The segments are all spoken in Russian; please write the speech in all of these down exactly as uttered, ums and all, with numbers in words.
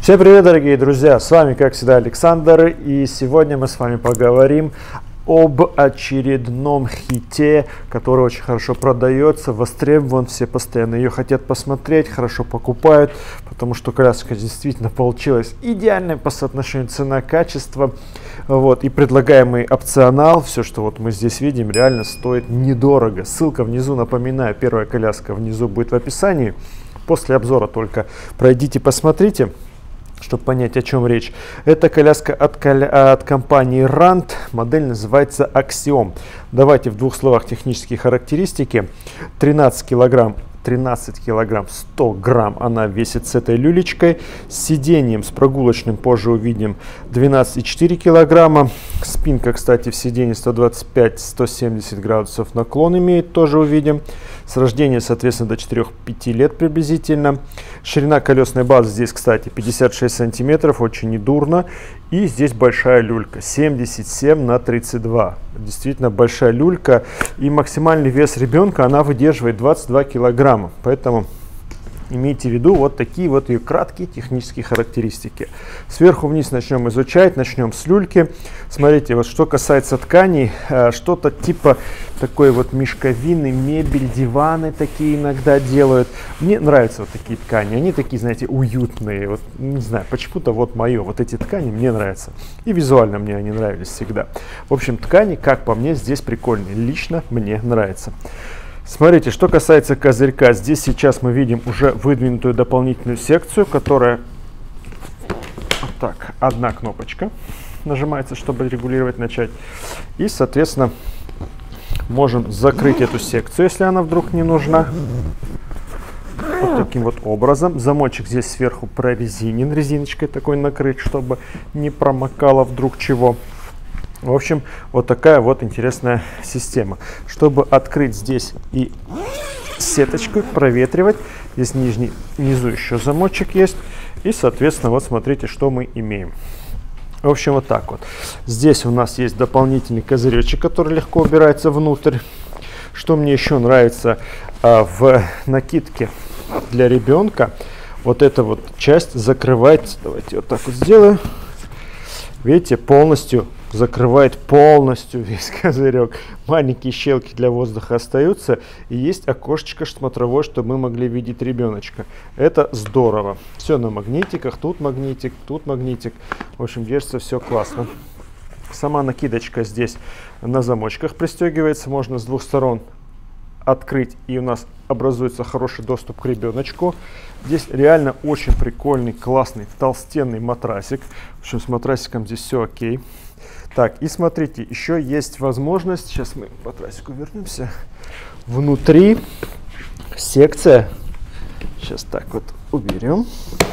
Всем привет, дорогие друзья! С вами, как всегда, Александр, и сегодня мы с вами поговорим об очередном хите, который очень хорошо продается, востребован, все постоянно ее хотят посмотреть, хорошо покупают, потому что коляска действительно получилась идеальной по соотношению цена-качество. Вот, и предлагаемый опционал, все, что вот мы здесь видим, реально стоит недорого. Ссылка внизу, напоминаю, первая коляска внизу будет в описании. После обзора только пройдите, посмотрите, чтобы понять, о чем речь. Это коляска от, от компании рант, модель называется Axiom. Давайте в двух словах технические характеристики. тринадцать килограмм, тринадцать килограмм сто грамм она весит с этой люлечкой. С сиденьем, с прогулочным, позже увидим, двенадцать и четыре килограмма. Спинка, кстати, в сиденье сто двадцать пять — сто семьдесят градусов наклон имеет, тоже увидим. С рождения, соответственно, до четырёх-пяти лет приблизительно. Ширина колесной базы здесь, кстати, пятьдесят шесть сантиметров, очень недурно. И здесь большая люлька, семьдесят семь на тридцать два. Действительно большая люлька. И максимальный вес ребенка она выдерживает двадцать два килограмма. Поэтому имейте в виду вот такие вот ее краткие технические характеристики. Сверху вниз начнем изучать, начнем с люльки. Смотрите, вот что касается тканей, что-то типа такой вот мешковины, мебель, диваны такие иногда делают. Мне нравятся вот такие ткани, они такие, знаете, уютные. Вот, не знаю, почему-то вот мое, вот эти ткани мне нравятся. И визуально мне они нравились всегда. В общем, ткани, как по мне, здесь прикольные. Лично мне нравится. Смотрите, что касается козырька, здесь сейчас мы видим уже выдвинутую дополнительную секцию, которая вот так, одна кнопочка нажимается, чтобы регулировать, начать. И, соответственно, можем закрыть эту секцию, если она вдруг не нужна. Вот таким вот образом. Замочек здесь сверху прорезинен, резиночкой такой накрыть, чтобы не промокало вдруг чего. В общем, вот такая вот интересная система. Чтобы открыть здесь и сеточку, проветривать, здесь нижний, внизу еще замочек есть. И, соответственно, вот смотрите, что мы имеем. В общем, вот так вот. Здесь у нас есть дополнительный козыречек, который легко убирается внутрь. Что мне еще нравится а, в накидке для ребенка, вот эта вот часть закрывается. Давайте вот так вот сделаю. Видите, полностью закрывает полностью весь козырек. Маленькие щелки для воздуха остаются. И есть окошечко смотровое, чтобы мы могли видеть ребеночка. Это здорово. Все на магнитиках. Тут магнитик, тут магнитик. В общем, держится все классно. Сама накидочка здесь на замочках пристегивается. Можно с двух сторон открыть, и у нас образуется хороший доступ к ребеночку. Здесь реально очень прикольный, классный, толстенный матрасик. В общем, с матрасиком здесь все окей. Так, и смотрите, еще есть возможность, сейчас мы по матрасику вернемся, внутри секция, сейчас так вот уберем,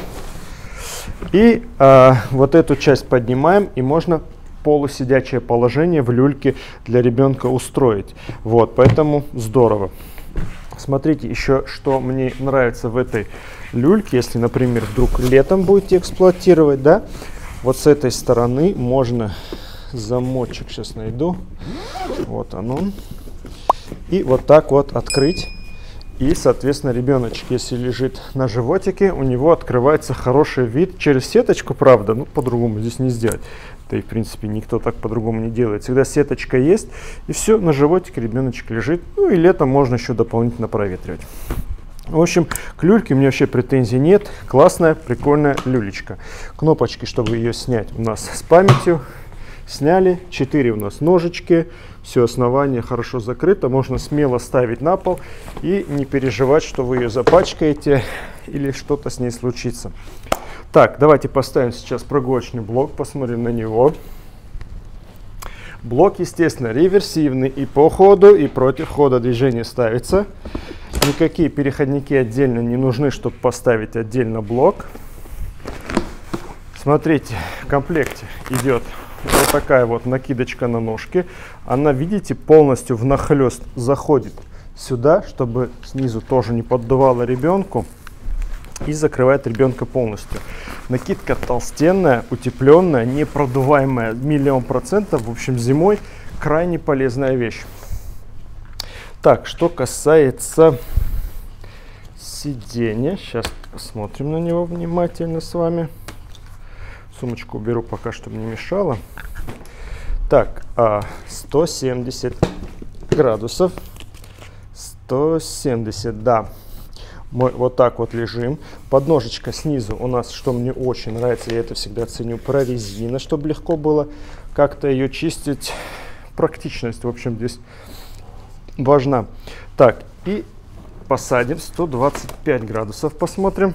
и а, вот эту часть поднимаем, и можно полусидячее положение в люльке для ребенка устроить. Вот, поэтому здорово. Смотрите, еще что мне нравится в этой люльке, если, например, вдруг летом будете эксплуатировать, да, вот с этой стороны можно замочек, сейчас найду, вот он, и вот так вот открыть. И, соответственно, ребеночек, если лежит на животике, у него открывается хороший вид через сеточку, правда, ну, по-другому здесь не сделать. Да и, в принципе, никто так по-другому не делает. Всегда сеточка есть, и все, на животике ребеночек лежит. Ну, и летом можно еще дополнительно проветривать. В общем, к люльке у меня вообще претензий нет. Классная, прикольная люлечка. Кнопочки, чтобы ее снять, у нас с памятью. Сняли, четыре у нас ножички, все основание хорошо закрыто, можно смело ставить на пол и не переживать, что вы ее запачкаете или что-то с ней случится. Так, давайте поставим сейчас прогулочный блок, посмотрим на него. Блок, естественно, реверсивный, и по ходу, и против хода движения ставится. Никакие переходники отдельно не нужны, чтобы поставить отдельно блок. Смотрите, в комплекте идет вот такая вот накидочка на ножки. Она, видите, полностью внахлёст заходит сюда, чтобы снизу тоже не поддувало ребенку, и закрывает ребенка полностью. Накидка толстенная, утепленная, непродуваемая, миллион процентов. В общем, зимой крайне полезная вещь. Так, что касается сиденья, сейчас посмотрим на него внимательно с вами. Сумочку уберу пока, чтобы не мешало. Так, сто семьдесят градусов. сто семьдесят, да. Мы вот так вот лежим. Подножечка снизу у нас, что мне очень нравится, я это всегда ценю, прорезина, чтобы легко было как-то ее чистить. Практичность, в общем, здесь важна. Так, и посадим сто двадцать пять градусов, посмотрим.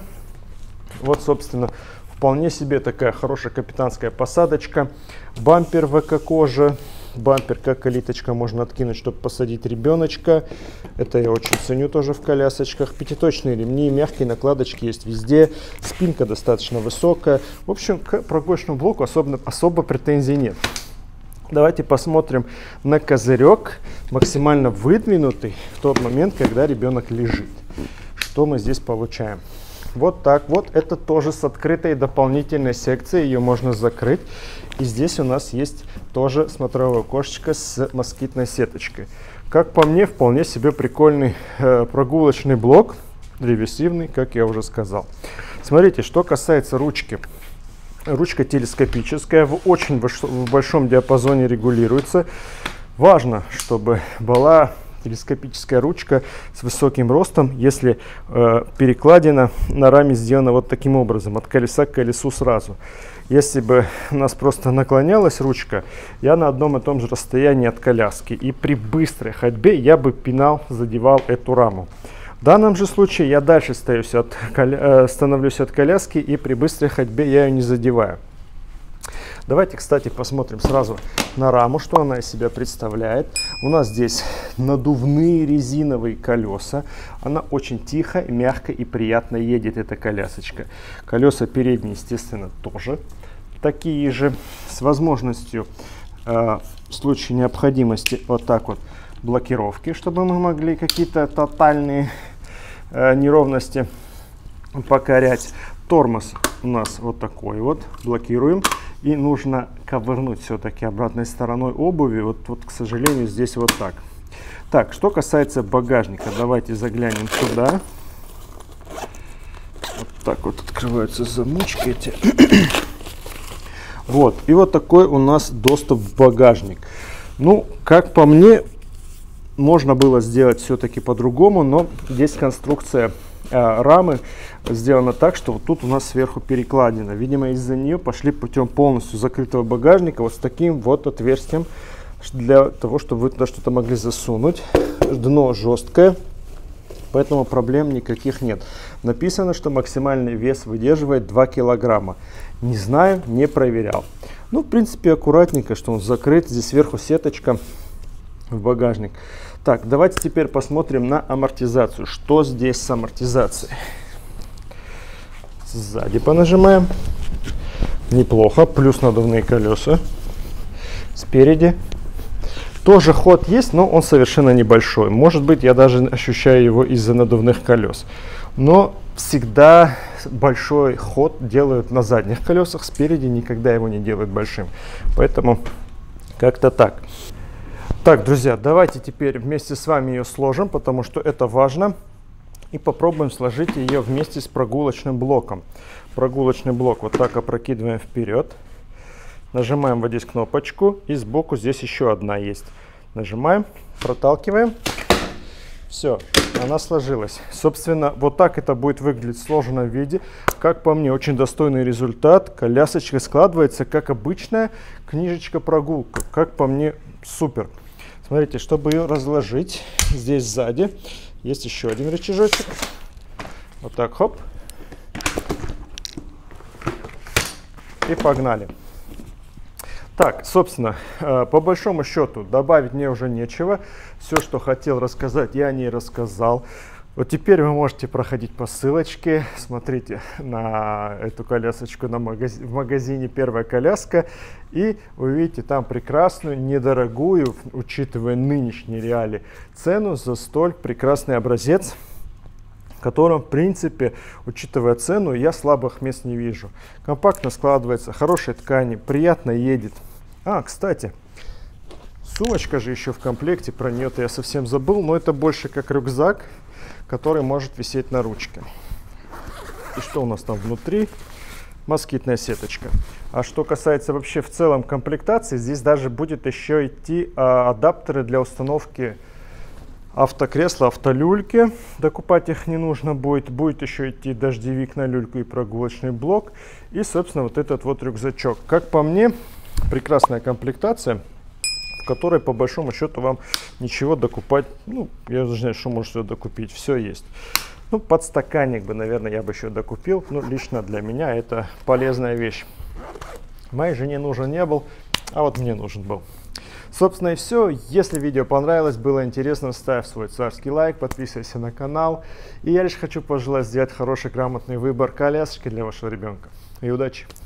Вот, собственно, вполне себе такая хорошая капитанская посадочка. Бампер в эко-коже. Бампер как калиточка можно откинуть, чтобы посадить ребеночка. Это я очень ценю тоже в колясочках. Пятиточные ремни, мягкие накладочки есть везде. Спинка достаточно высокая. В общем, к прогулочному блоку особо, особо претензий нет. Давайте посмотрим на козырек, максимально выдвинутый в тот момент, когда ребенок лежит. Что мы здесь получаем? Вот так вот. Это тоже с открытой дополнительной секцией. Ее можно закрыть. И здесь у нас есть тоже смотровое окошечко с москитной сеточкой. Как по мне, вполне себе прикольный э, прогулочный блок. Реверсивный, как я уже сказал. Смотрите, что касается ручки. Ручка телескопическая, в очень в большом диапазоне регулируется. Важно, чтобы была телескопическая ручка с высоким ростом, если э, перекладина на раме сделана вот таким образом, от колеса к колесу сразу. Если бы у нас просто наклонялась ручка, я на одном и том же расстоянии от коляски, и при быстрой ходьбе я бы пинал, задевал эту раму. В данном же случае я дальше от, э, становлюсь от коляски, и при быстрой ходьбе я ее не задеваю. Давайте, кстати, посмотрим сразу на раму, что она из себя представляет. У нас здесь надувные резиновые колеса. Она очень тихо, мягко и приятно едет, эта колясочка. Колеса передние, естественно, тоже такие же. С возможностью э, в случае необходимости вот так вот блокировки, чтобы мы могли какие-то тотальные э, неровности покорять. Тормоз у нас вот такой вот. Блокируем. И нужно ковырнуть все-таки обратной стороной обуви. Вот, вот, к сожалению, здесь вот так. Так, что касается багажника, давайте заглянем сюда. Вот так вот открываются замочки эти. Вот, и вот такой у нас доступ в багажник. Ну, как по мне, можно было сделать все-таки по-другому, но здесь конструкция э, рамы сделано так, что вот тут у нас сверху перекладина. Видимо, из-за нее пошли путем полностью закрытого багажника вот с таким вот отверстием для того, чтобы вы туда что-то могли засунуть. Дно жесткое, поэтому проблем никаких нет. Написано, что максимальный вес выдерживает два килограмма. Не знаю, не проверял. Ну, в принципе, аккуратненько, что он закрыт. Здесь сверху сеточка в багажник. Так, давайте теперь посмотрим на амортизацию. Что здесь с амортизацией? Сзади понажимаем. Неплохо. Плюс надувные колеса. Спереди. Тоже ход есть, но он совершенно небольшой. Может быть, я даже ощущаю его из-за надувных колес. Но всегда большой ход делают на задних колесах. Спереди никогда его не делают большим. Поэтому как-то так. Так, друзья, давайте теперь вместе с вами ее сложим, потому что это важно. И попробуем сложить ее вместе с прогулочным блоком. Прогулочный блок вот так опрокидываем вперед. Нажимаем вот здесь кнопочку. И сбоку здесь еще одна есть. Нажимаем, проталкиваем. Все, она сложилась. Собственно, вот так это будет выглядеть в сложенном виде. Как по мне, очень достойный результат. Колясочка складывается как обычная книжечка-прогулка. Как по мне, супер. Смотрите, чтобы ее разложить, здесь сзади есть еще один рычажочек. Вот так, хоп. И погнали. Так, собственно, по большому счету добавить мне уже нечего. Все, что хотел рассказать, я не рассказал. Вот теперь вы можете проходить по ссылочке. Смотрите на эту колясочку на магаз... в магазине «Первая коляска». И вы видите там прекрасную, недорогую, учитывая нынешние реалии, цену за столь прекрасный образец, в котором, в принципе, учитывая цену, я слабых мест не вижу. Компактно складывается, хорошей ткани, приятно едет. А, кстати, сумочка же еще в комплекте, про нее-то я совсем забыл, но это больше как рюкзак, который может висеть на ручке. И что у нас там внутри? москитная сеточка. А что касается вообще в целом комплектации, здесь даже будет еще идти а, адаптеры для установки автокресла, автолюльки. Докупать их не нужно будет. Будет еще идти дождевик на люльку и прогулочный блок. И, собственно, вот этот вот рюкзачок. Как по мне, прекрасная комплектация, в которой, по большому счету, вам ничего докупать, ну, я даже не знаю, что можете докупить, все есть. Ну, подстаканник бы, наверное, я бы еще докупил. Ну, лично для меня это полезная вещь. Моей жене нужен не был, а вот мне нужен был. Собственно и все. Если видео понравилось, было интересно, ставь свой царский лайк, подписывайся на канал. И я лишь хочу пожелать сделать хороший, грамотный выбор колясочки для вашего ребенка. И удачи!